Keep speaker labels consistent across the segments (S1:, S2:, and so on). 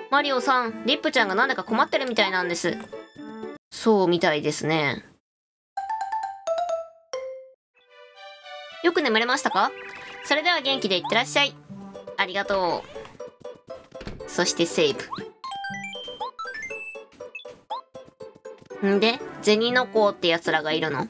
S1: マリオさん、リップちゃんがなんだか困ってるみたいなんです。そうみたいですね。よく眠れましたか？それでは元気でいってらっしゃい。ありがとう。そしてセーブ。んで、銭の子って奴らがいるの？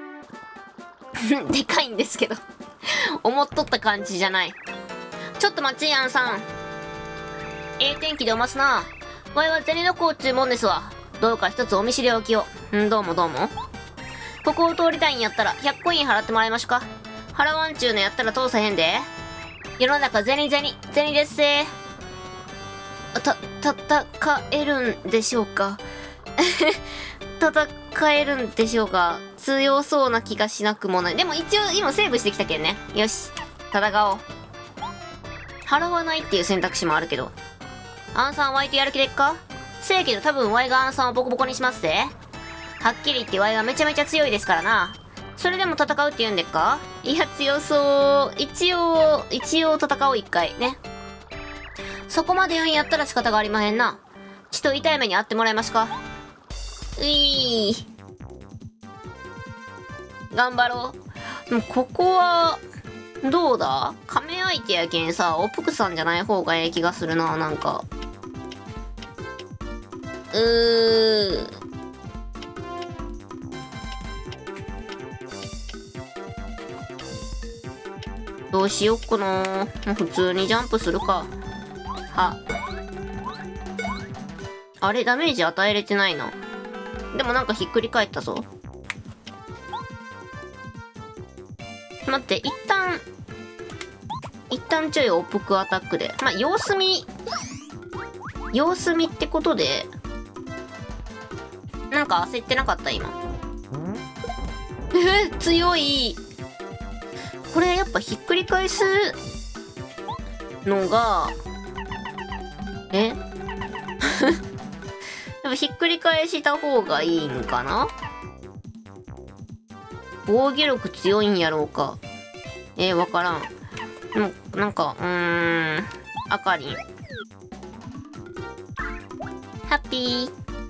S1: でかいんですけど。思っとった感じじゃない。ちょっと待ちやんさん。天気でおますな。わいは銭の子っちゅうもんですわ。どうか一つお見知りおきを。どうもどうも。ここを通りたいんやったら100コイン払ってもらいましょか。払わんちゅうのやったら通さへんで。世の中銭ですせ。戦えるんでしょうか。戦えるんでしょうか。強そうな気がしなくもない。でも一応今セーブしてきたけんね。よし。戦おう。払わないっていう選択肢もあるけど。アンさんワイとやる気でっか？せやけど多分ワイがアンさんをボコボコにしますぜ。はっきり言ってワイはめちゃめちゃ強いですからな。それでも戦うって言うんでっか？いや強そう。一応戦おう一回ね。そこまで言うんやったら仕方がありまへんな。ちと痛い目に遭ってもらいますか。頑張ろう。でもここは、どうだ？亀相手やけんさ、おぷくさんじゃない方がええ気がするな、なんか。どうしよっかな。普通にジャンプするか。あれ、ダメージ与えれてないな。でもなんかひっくり返ったぞ。待って、一旦ちょいおっぷくアタックで。まあ、様子見ってことで、なんか焦ってなかった今。強い。これやっぱひっくり返すのが、やっぱひっくり返した方がいいんかな？防御力強いんやろうか。わからん。でも、なんか、あかりん。ハッピー。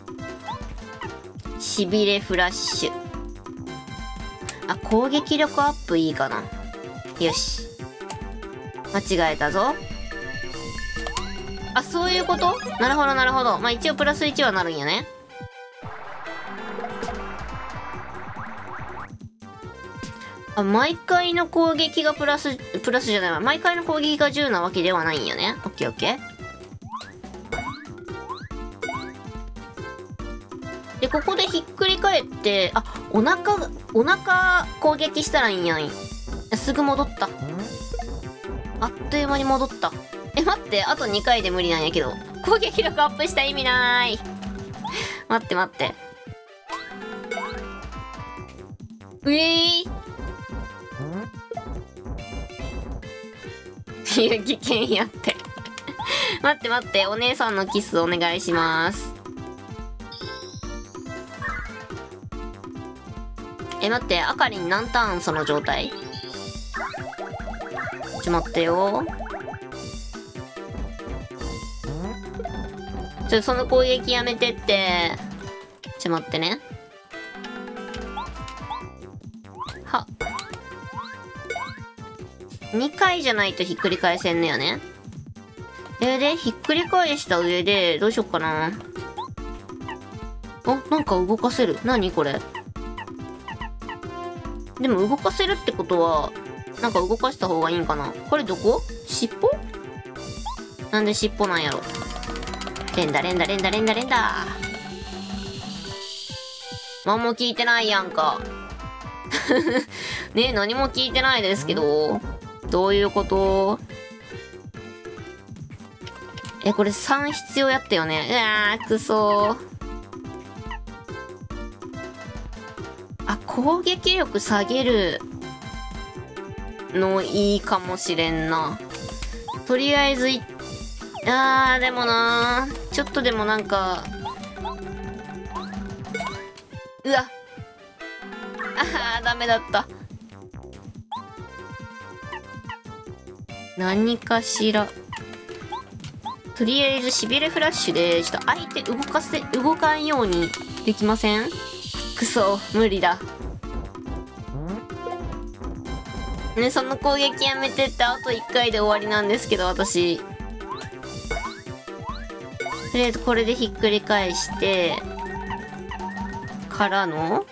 S1: しびれフラッシュ。あ、攻撃力アップいいかな。よし。間違えたぞ。あ、そういうこと？なるほどなるほど。まあ、一応プラス1はなるんやね。あ、毎回の攻撃がプラスじゃないわ。毎回の攻撃が10なわけではないんやね。オッケーオッケー。で、ここでひっくり返って、あ、お腹攻撃したらいいんやん。すぐ戻った。あっという間に戻った。待って、あと2回で無理なんやけど。攻撃力アップした意味なーい。待って。いや、危険やって。待って、お姉さんのキスお願いします。待って、あかりん何ターンその状態？待ってよ。その攻撃やめてって。待ってね。2回じゃないとひっくり返せんのよね。で、ひっくり返した上で、どうしよっかな。なんか動かせる。何これ。でも動かせるってことは、なんか動かした方がいいんかな。これどこ？尻尾？なんで尻尾なんやろ。連打。何も聞いてないやんか。ねえ、何も聞いてないですけど。どういうこと？これ3必要やったよね。うわー、くそー。あ、攻撃力下げるのいいかもしれんな。とりあえずでもなー。ちょっとでもなんか、うわ。ダメだった。何かしら。 とりあえずしびれフラッシュで、ちょっと相手動かんようにできません？くそ、無理だ。ね、その攻撃やめてってあと1回で終わりなんですけど、私。とりあえずこれでひっくり返して、からの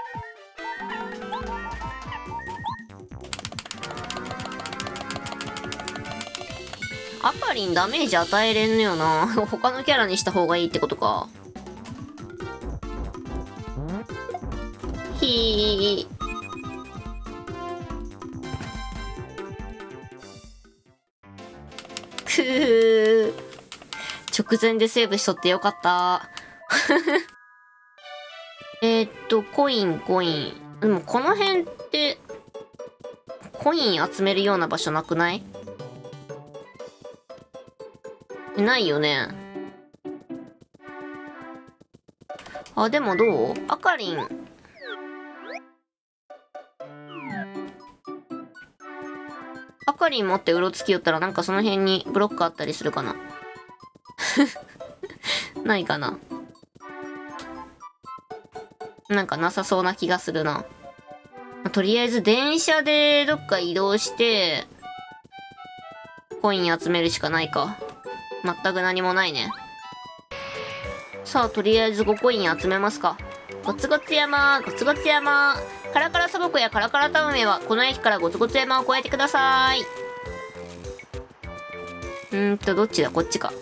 S1: アカリンダメージ与えれんのよな。他のキャラにした方がいいってことか。ひー。くー。直前でセーブしとってよかった。コイン。でもこの辺って、コイン集めるような場所なくない？ないよね。あ、でもどう？あかりん。あかりん持ってうろつきよったらなんかその辺にブロックあったりするかな。ないかな。なんかなさそうな気がするな。とりあえず電車でどっか移動して、コイン集めるしかないか。全く何もないね。さあ、とりあえず5コイン集めますか。ゴツゴツ山。カラカラ砂漠やカラカラタウンへは、この駅からゴツゴツ山を越えてください。どっちだ？こっちか。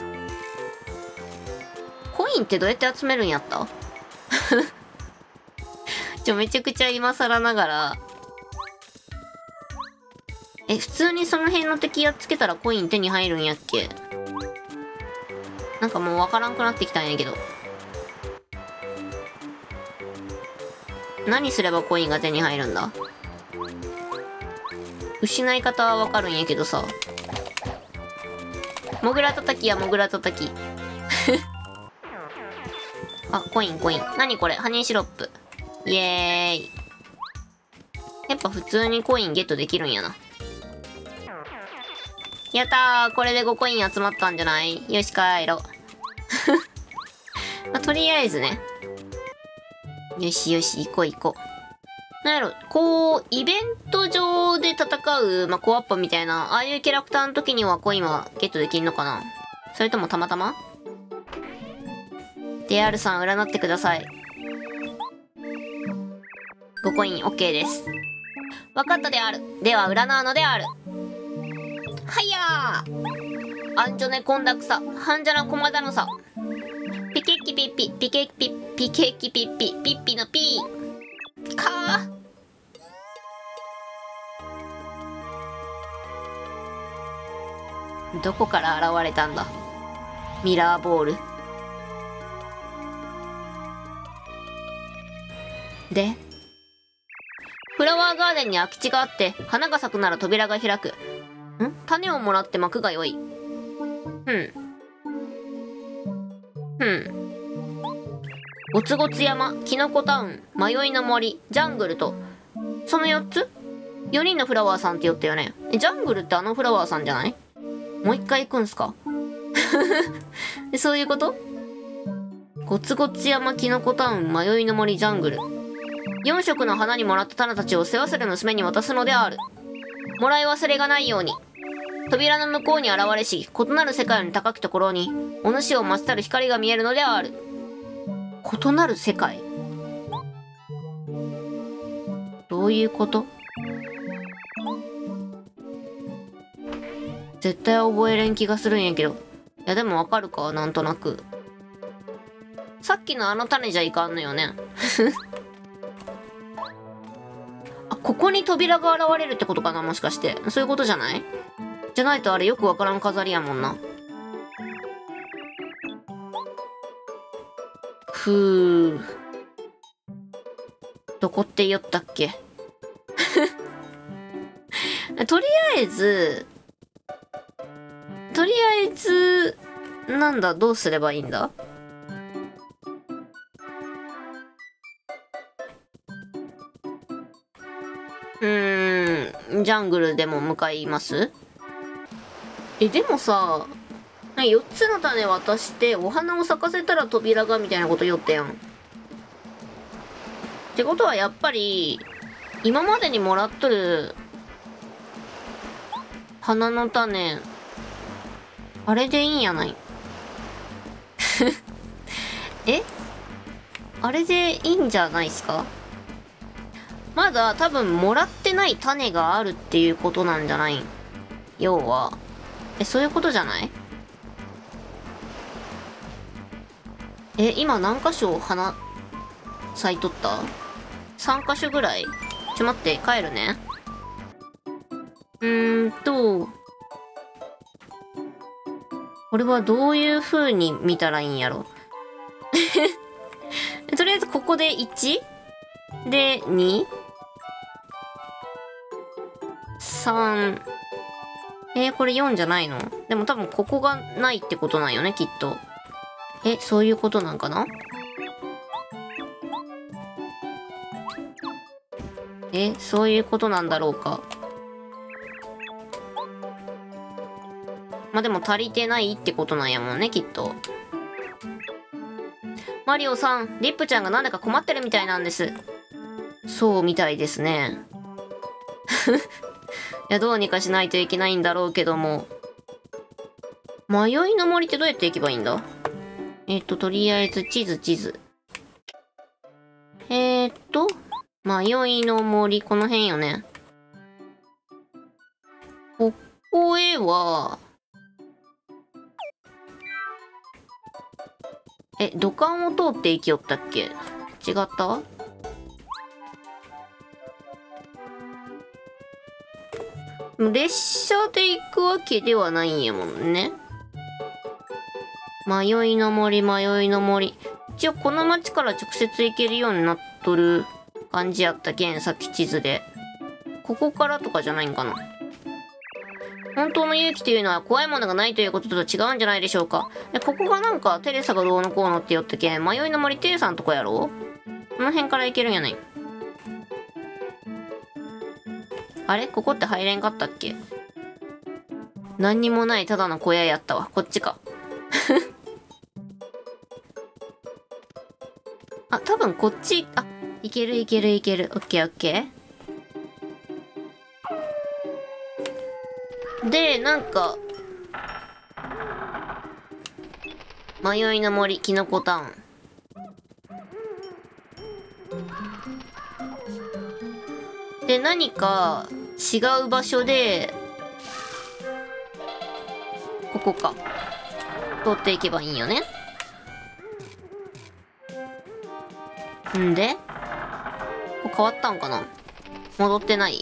S1: コインってどうやって集めるんやった？めちゃくちゃ今更ながら。普通にその辺の敵やっつけたらコイン手に入るんやっけ？なんかもうわからんくなってきたんやけど。何すればコインが手に入るんだ？失い方はわかるんやけどさ。モグラ叩きやモグラ叩き。あ、コイン。何これ？ハニーシロップ。イエーイ。やっぱ普通にコインゲットできるんやな。やったー、これで5コイン集まったんじゃない？よし、帰ろう。まあ、とりあえずね。よし、行こう。なんやろ、こう、イベント上で戦う、コアップみたいな、ああいうキャラクターの時にはコインはゲットできんのかな？それともたまたま？ DR さん占ってください。5コイン OK です。わかったである。では占うのである。はいやー。アンジョネコンダクサ、ハンジャラコマダノサ。ピケッキピッピ、ピケッピのピー。かー。どこから現れたんだ？ミラーボール。で、フラワーガーデンに空き地があって、花が咲くなら扉が開く。種をもらって巻くがよい。ゴツゴツ山、キノコタウン、迷いの森、ジャングルと、その4つ ?4 人のフラワーさんって言ったよね。ジャングルってあのフラワーさんじゃない？もう一回行くんすか？そういうこと？ゴツゴツ山、キノコタウン、迷いの森、ジャングル。4色の花にもらった種たちを世話する娘に渡すのである。もらい忘れがないように。扉の向こうに現れし、異なる世界の高きところに、お主を待ちたる光が見えるのである。異なる世界？どういうこと？絶対覚えれん気がするんやけど。いやでもわかるか、なんとなく。さっきのあの種じゃいかんのよね。あ、ここに扉が現れるってことかな、もしかして。そういうことじゃない？じゃないとあれよくわからん飾りやもんな。ふー。どこって言ったっけ？とりあえず、なんだ、どうすればいいんだ？ジャングルでも向かいます？でもさ、 4つの種渡してお花を咲かせたら扉がみたいなこと言ったやん。ってことはやっぱり今までにもらっとる花の種あれでいいんやないえ、あれでいいんじゃないっすか。まだ多分もらってない種があるっていうことなんじゃないん。要はそういうことじゃない。今何箇所花咲いとった？ 3 箇所ぐらい。待って帰るね。これはどういう風に見たらいいんやろとりあえずここで 1 で 2 3これ4じゃないの？でも多分ここがないってことなんよねきっと。そういうことなんかな。そういうことなんだろうか。まあでも足りてないってことなんやもんねきっと。マリオさん、リップちゃんがなんだか困ってるみたいなんです。そうみたいですねいやどうにかしないといけないんだろうけども。迷いの森ってどうやって行けばいいんだ？とりあえず地図。迷いの森、この辺よね。ここへは、土管を通って行きよったっけ？違った？列車で行くわけではないんやもんね。迷いの森。一応この町から直接行けるようになっとる感じやったけん、さっき地図で。ここからとかじゃないんかな。本当の勇気というのは怖いものがないということとは違うんじゃないでしょうか。ここがなんかテレサがどうのこうのって言ったけん、迷いの森テレサのとこやろ？この辺から行けるんやない。あれ？ここって入れんかったっけ？何にもないただの小屋やったわ。こっちか。あ、多分こっち、いける。オッケーオッケー。で、なんか、迷いの森、キノコタウン。で、何か違う場所で、ここか。通っていけばいいんよね。んでこれ変わったんかな？戻ってない？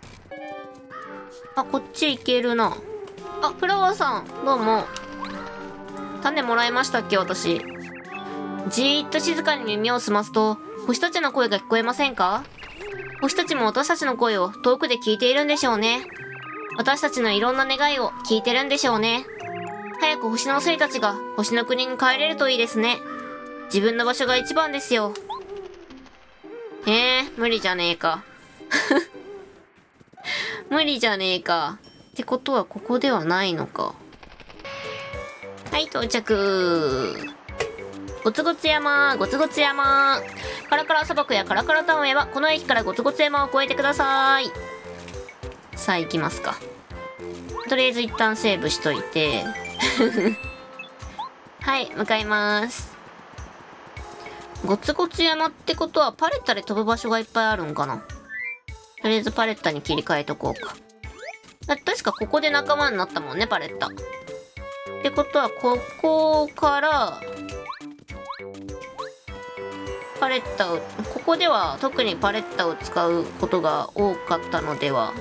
S1: こっち行けるな。フラワーさん、どうも。種もらいましたっけ、私。じーっと静かに耳を澄ますと、星たちの声が聞こえませんか？星たちも私たちの声を遠くで聞いているんでしょうね。私たちのいろんな願いを聞いてるんでしょうね。早く星の精たちが星の国に帰れるといいですね。自分の場所が一番ですよ。無理じゃねえか。無理じゃねえか。ってことはここではないのか。はい、到着。ゴツゴツ山。カラカラ砂漠やカラカラタウンへはこの駅からゴツゴツ山を越えてください。さあ行きますか。とりあえず一旦セーブしといて。はい、向かいます。ゴツゴツ山ってことはパレッタで飛ぶ場所がいっぱいあるんかな。とりあえずパレッタに切り替えとこうか。確かここで仲間になったもんね、パレッタ。ってことはここからパレッタを、ここでは特にパレッタを使うことが多かったのでは。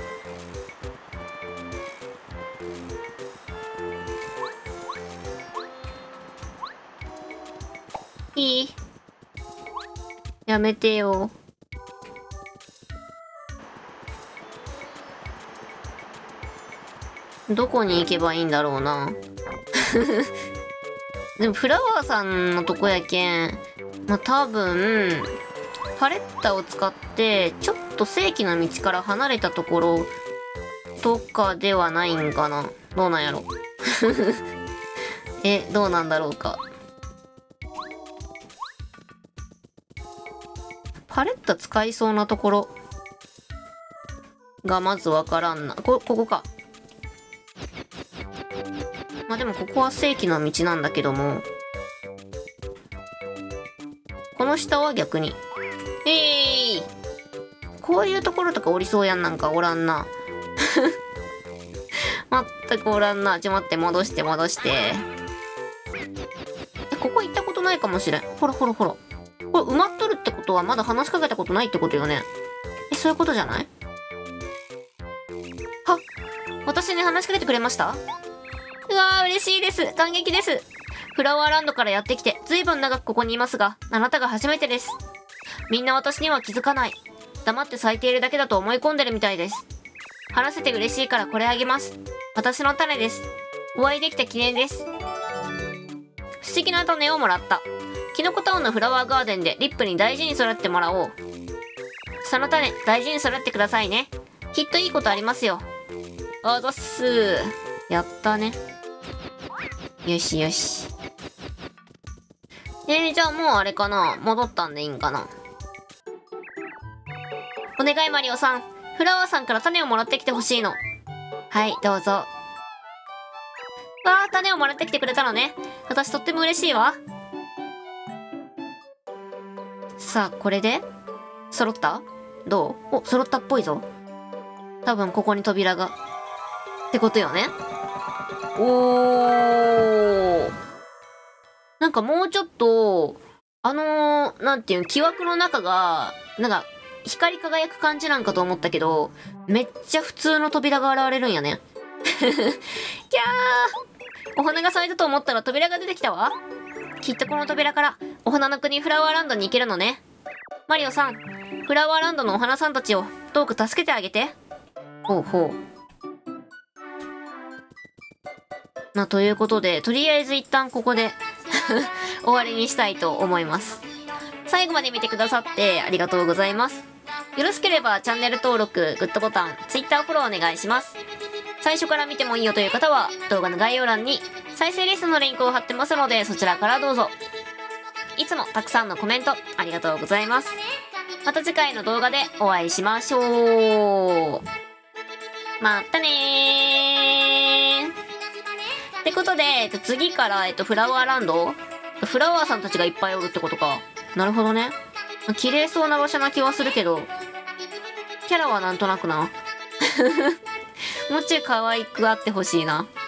S1: いい？やめてよ。どこに行けばいいんだろうな。でもフラワーさんのとこやけん、多分パレッタを使ってちょっと正規の道から離れたところとかではないんかな。どうなんやろ。 どうなんだろうか。パレット使いそうなところがまずわからんな。ここか。まあでもここは正規の道なんだけども、この下は逆に。こういうところとかおりそうやん。なんかおらんな。全くおらんな。待って、戻して。ここ行ったことないかもしれん。ほら。これ埋まっとるってことはまだ話しかけたことないってことよね。そういうことじゃない？はっ、私に話しかけてくれました？うわー、嬉しいです。感激です。フラワーランドからやってきて、ずいぶん長くここにいますが、あなたが初めてです。みんな私には気づかない。黙って咲いているだけだと思い込んでるみたいです。話せて嬉しいからこれあげます。私の種です。お会いできた記念です。不思議な種をもらった。キノコタウンのフラワーガーデンでリップに大事に育ってもらおう。その種、大事に育ってくださいね。きっといいことありますよ。あざっす。やったね。よし。じゃあもうあれかな。戻ったんでいいんかな。お願いマリオさん。フラワーさんから種をもらってきてほしいの。はい、どうぞ。わー、種をもらってきてくれたのね。私とっても嬉しいわ。さあ、これで揃った？どう？揃ったっぽいぞ。多分ここに扉が。ってことよね。おー。なんかもうちょっと、なんていうの、木枠の中が、なんか、光り輝く感じなんかと思ったけど、めっちゃ普通の扉が現れるんやね。キャー！お花が咲いたと思ったら扉が出てきたわ。きっとこの扉からお花の国フラワーランドに行けるのね。マリオさん、フラワーランドのお花さんたちをどうか助けてあげて。ほう。ということで、とりあえず一旦ここで終わりにしたいと思います。最後まで見てくださってありがとうございます。よろしければチャンネル登録、グッドボタン、Twitter フォローお願いします。最初から見てもいいよという方は動画の概要欄に再生リストのリンクを貼ってますのでそちらからどうぞ。いつもたくさんのコメントありがとうございます。また次回の動画でお会いしましょう。またねー。ってことで、次から、フラワーランド？フラワーさんたちがいっぱいおるってことか。なるほどね。綺麗そうな場所な気はするけど、キャラはなんとなくな。もうちょい可愛くあってほしいな。